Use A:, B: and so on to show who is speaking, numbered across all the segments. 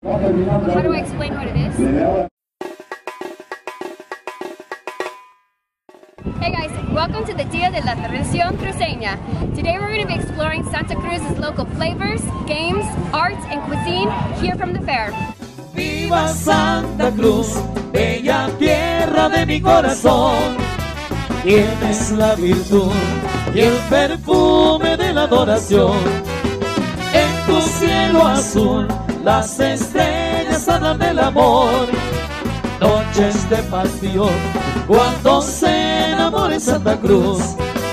A: How do I explain what it is? Hey guys, welcome to the Dia de la Tradición Cruceña. Today we're going to be exploring Santa Cruz's local flavors, games, arts, and cuisine here from the fair.
B: Viva Santa Cruz, bella tierra de mi corazón. Tienes la virtud y el perfume de la adoración. En tu cielo azul las estrellas hablan del amor. Noches de pasión cuando se enamore Santa Cruz.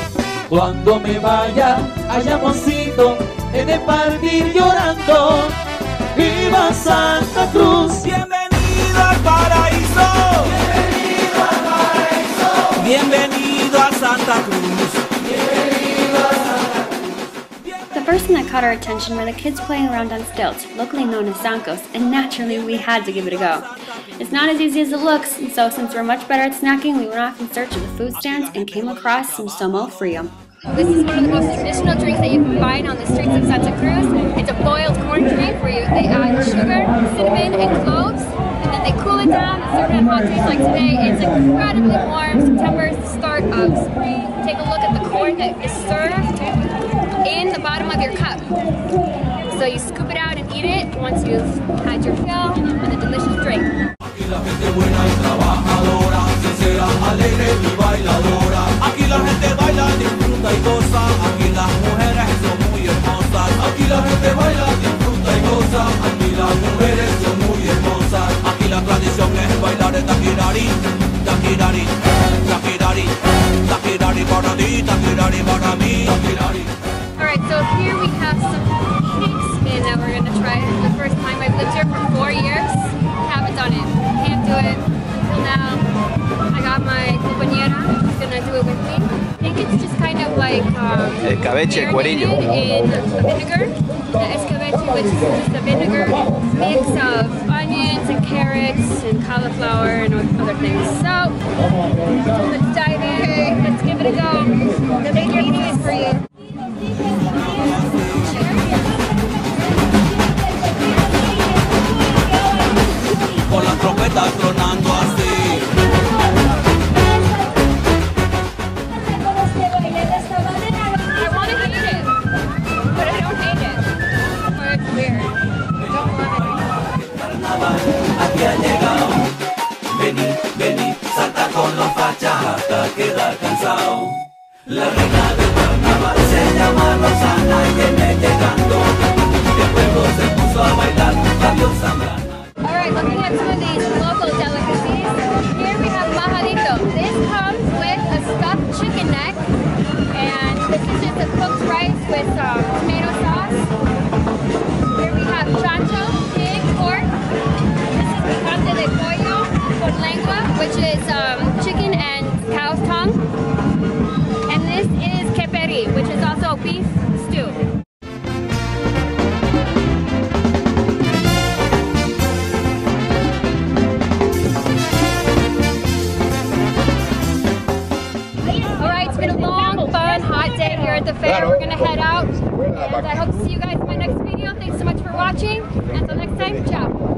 B: Cuando me vaya allá amorcito, he de partir llorando. ¡Viva Santa Cruz! ¡Bienvenido al paraíso! ¡Bienvenido al paraíso! ¡Bienvenido a Santa Cruz! ¡Bienvenido a Santa Cruz!
A: The first thing that caught our attention were the kids playing around on stilts, locally known as zancos, and naturally we had to give it a go. It's not as easy as it looks, and so since we're much better at snacking, we went off in search of the food stands and came across some Somo Frio. This is one of the most traditional drinks that you can find on the streets of Santa Cruz. It's a boiled corn drink where they add sugar, cinnamon, and cloves, and then they cool it down and serve it in hot days like today. It's incredibly warm. September is the start of spring. Take a look at the corn that is served in the bottom of your cup. So you scoop it out and eat it once you've had your fill and a delicious drink.
B: Aquí la gente buena y trabajadora, sincera, alegre y bailadora. Aquí la gente baila, disfruta y goza. Aquí las mujeres son muy hermosas. Aquí la gente baila, disfruta y goza. Aquí las mujeres son muy hermosas. Aquí la tradición es bailar el taquirari, taquirari, taquirari, taquirari para ti, taquirari para mí, taquirari.
A: Alright, so here we have some cakes and now we're going to try it. The first time I've lived here for 4 years. Haven't done it. Can't do it until now. I got my compañera who's gonna do it with me. I think it's just kind of like
C: escabeche, cuerillo.
A: In vinegar. The escabeche, which is just a vinegar mix of onions and carrots and cauliflower and other things. So let's dive in. Let's give it a go. The big eating is for you.
B: Con las trompetas tronando así.
A: I want to hate it, but I don't hate it. Or it's weird. I don't love it.
B: Carnaval aquí ha llegado. Vení, vení, salta con los fachas hasta quedar cansado. La reina del carnaval se llama Rosana y viene llegando. El pueblo se puso a bailar, la diosa Knaak.
A: Alright, looking at some of these local delicacies. Here we have majadito. This comes with a stuffed chicken neck. And this is just a cooked rice with tomato sauce. Here we have chancho, pig, pork. This is picante de pollo con lengua, which is chicken and cow's tongue. And this is keperi, which is also beef stew. At the fair, we're gonna head out, and I hope to see you guys in my next video. Thanks so much for watching. Until next time, ciao.